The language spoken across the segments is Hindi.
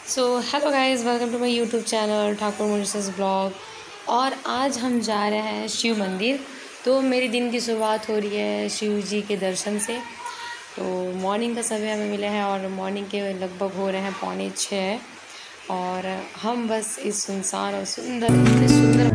So hello guys, welcome to my YouTube channel Thakur Murshid blog. और आज हम जा रहे हैं शिव मंदिर। तो मेरी दिन की शुरुआत हो रही है शिव जी के दर्शन से। तो मॉर्निंग का समय हमें मिला है और मॉर्निंग के लगभग हो रहे हैं 5:45 और हम बस इस सुनसान और सुंदर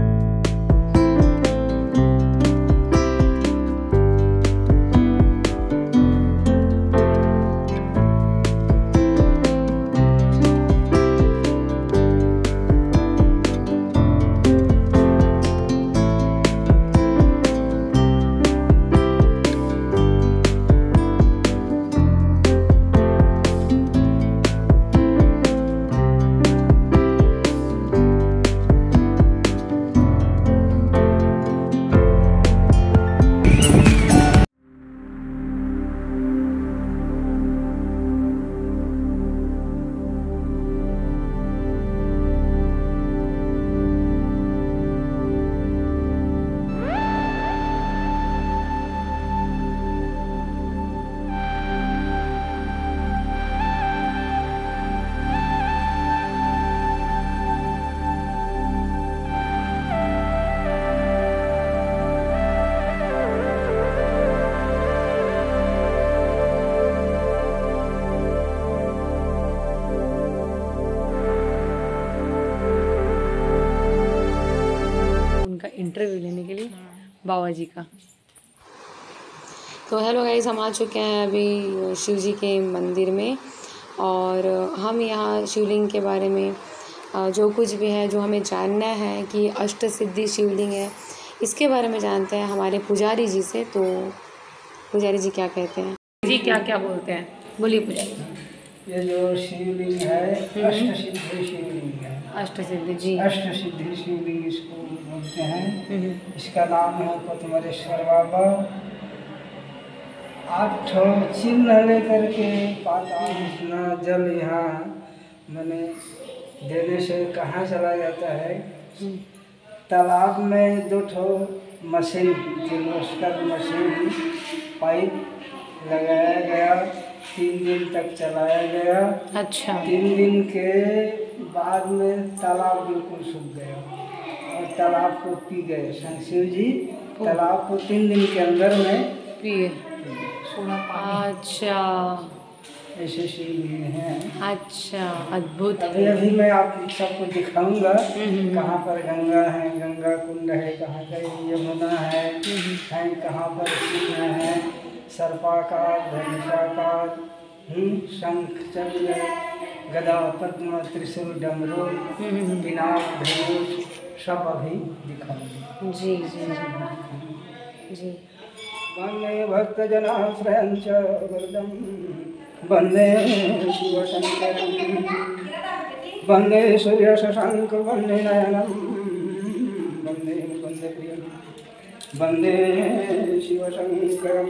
इंटरव्यू लेने के लिए बाबा जी का। तो हेलो गाइस, हम आ चुके हैं अभी शिव जी के मंदिर में और हम यहाँ शिवलिंग के बारे में जो कुछ भी है जो हमें जानना है कि अष्ट सिद्धि शिवलिंग है, इसके बारे में जानते हैं हमारे पुजारी जी से। तो पुजारी जी क्या कहते हैं जी, क्या क्या बोलते हैं, बोलिए पुजारी जी। ये जो शिवलिंग है अष्ट सिद्धि शिवलिंग है। अष्ट सिद्धि जी, अष्ट सिद्धि शिवलिंग इसको बोलते हैं। इसका नाम है पद्मरेश्वर बाबा। 8 चिन्ह लेकर के पाताल जल यहाँ मैंने देने से कहाँ चला जाता है। तालाब में 2 मशीन किर्लोस्कर मशीन पाइप लगाया गया, 3 दिन तक चलाया गया। अच्छा। 3 दिन के बाद में तालाब बिल्कुल सूख गया और तालाब को पी गए। शिव जी तालाब को 3 दिन के अंदर में पिए। अच्छा, ऐसे शिवलिंग हैं। अच्छा, अद्भुत। अभी मैं आप सबको दिखाऊंगा कहाँ पर गंगा है, गंगा कुंड है, कहाँ का यमुना है, कहाँ पर सिंह है, सर्पाकार, धनुषाकार, शंख चक्र गदा पद्म त्रिशूल डमरू पिनाक धनुष सब अभी दिखाऊंगा। जी जी जी जी। वंदे भक्त जनाश्रयं च वरदं वंदे शिव शंकरं वंदे सूर्य शशांक वंदे नयनं वंदे वंदे प्रियं वंदे शिव शंकरं।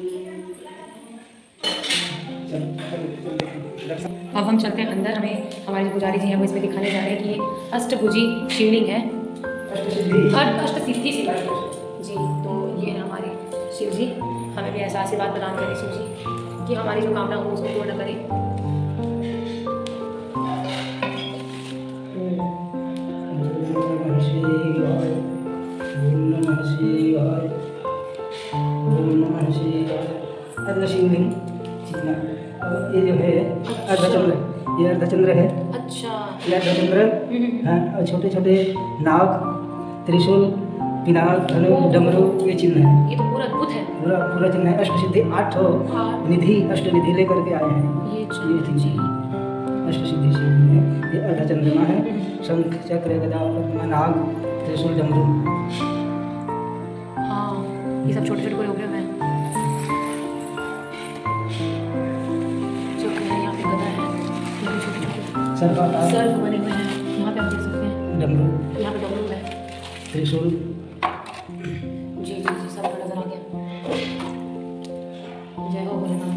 अब हम चलते हैं अंदर। हमें हमारे जो पुजारी जी हैं वो इसमें दिखाने जा रहे हैं कि ये अष्टभुजी शिवलिंग है, अष्ट सिद्धि जी। तो ये है हमारे शिव जी। हमें भी ऐसा आशीर्वाद प्रदान करें शिव जी कि हमारी जो कामना हो उसको पूर्ण करें। शिवलिंग अब ये जो है अर्धचंद्र, ये अर्धचंद्र है। अच्छा, ये अर्धचंद्र हाँ, और छोटे छोटे नाग, त्रिशूल, पिनाक, धनु, डमरू ये चिन्ह है। ये तो पूरा अद्भुत है। पूरा चिन्ह है। अष्ट सिद्धि 8 निधि, अष्ट निधि लेकर के आए हैं। ये जी अष्ट सिद्धि शिवलिंग है। ये अर्धचंद्रमा है। शंख चक्र गदा पद्म नाग त्रिशूल डमरू। हाँ, ये सब छोटे छोटे कोई हो गए हैं। सर्प बने हुए हैं। यहाँ पे आप देख सकते हैं डमरू, यहाँ पे डमरू है, त्रिशूल। जी जी जी, सब नजर आ गया। जय हो भोलेनाथ।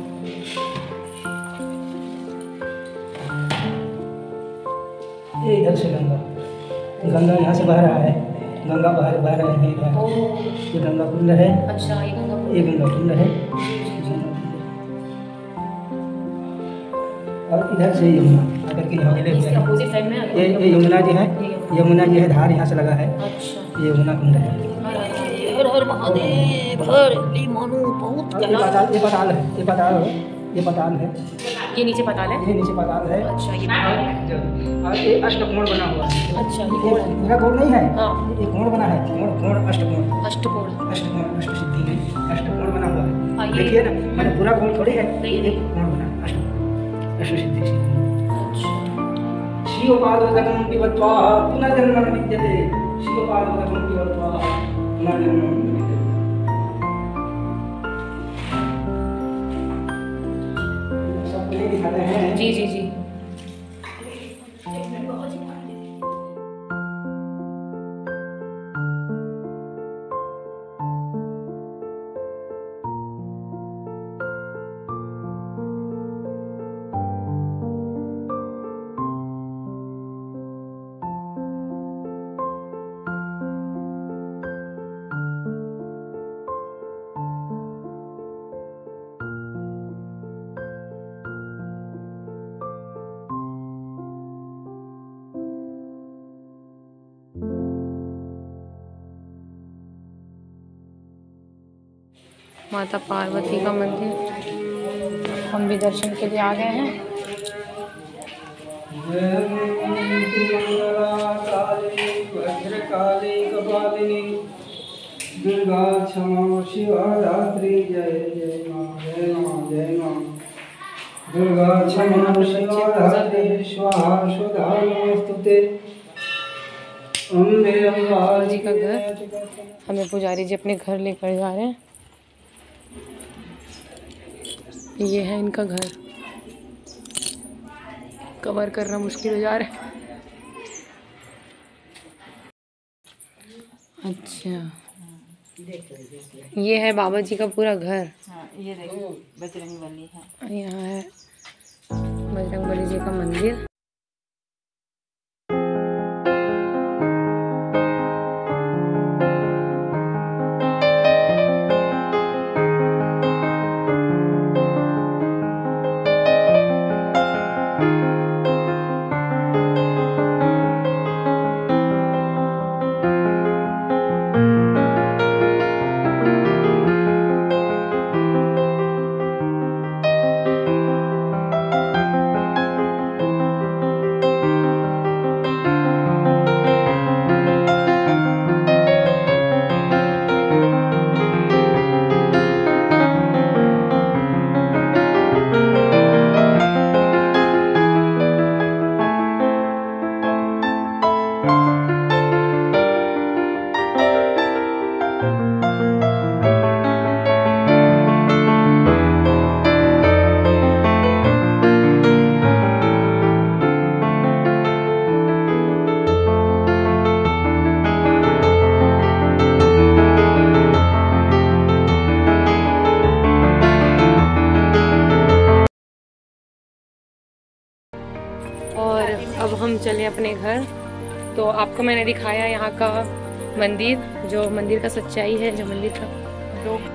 ये इधर से गंगा यहाँ से बह रहा है। गंगा बह रहे हैं इधर। ये गंगा कुंड है। अच्छा, ये गंगा कुंड है। और इधर से यमुना आकर के यहाँ मिले हुए हैं। अपोजिट साइड में ये यमुना जी है, यमुना जी है, धार यहाँ से लगा है। अच्छा, ये यमुना कुंड है। हर हर महादेव, हर ली मानो बहुत ये पताल है, ये पताल है, ये पताल है, ये नीचे पताल है, ये नीचे पताल है। अच्छा, ये और ये अष्टकोण बना हुआ है। अच्छा, ये पूरा कोण नहीं है, हाँ, ये कोण बना है, कोण अष्टकोण, अष्टकोण, अष्टकोण अष्ट सिद्धि में अष्टकोण बना हुआ हाँ, है। ये देखिए ना, मैंने पूरा कोण थोड़ी है, नहीं, एक कोण बना अष्ट सिद्धि से। अच्छा, शिवपादोदकं पिबत्वा पुनर्जन्म न विद्यते, शिवपादोदकं पिबत्वा पुनर्जन्म न विद्यते। सबको ये दिखाते हैं। जी जी जी। माता पार्वती का मंदिर, हम भी दर्शन के लिए आ गए हैं। भद्रकाली कपालिनी दुर्गा क्षमा शिवा धात्री, जय जय मां, जय मां, जय मां। दुर्गा क्षमा शिवा धात्री, स्वाहा स्वधा नमोस्तुते। अम्बे अम्बा जी का घर, हमें पुजारी जी अपने घर लेकर जा रहे हैं। ये है इनका घर, कवर करना मुश्किल हो जा रहा है। अच्छा, ये है बाबा जी का पूरा घर। हाँ, ये देखो बजरंग बली है। यहाँ है बजरंग बली जी का मंदिर। और अब हम चले अपने घर। तो आपको मैंने दिखाया यहाँ का मंदिर, जो मंदिर का सच्चाई है, जो मंदिर का लोग